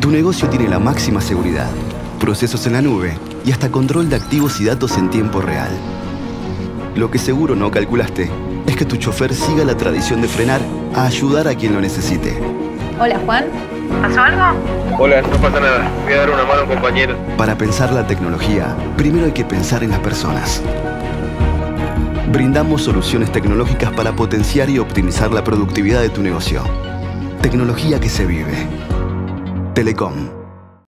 Tu negocio tiene la máxima seguridad, procesos en la nube y hasta control de activos y datos en tiempo real. Lo que seguro no calculaste es que tu chofer siga la tradición de frenar a ayudar a quien lo necesite. Hola, Juan. ¿Pasó algo? Hola, no pasa nada. Voy a dar una mano a un compañero. Para pensar la tecnología, primero hay que pensar en las personas. Brindamos soluciones tecnológicas para potenciar y optimizar la productividad de tu negocio. Tecnología que se vive. Telecom.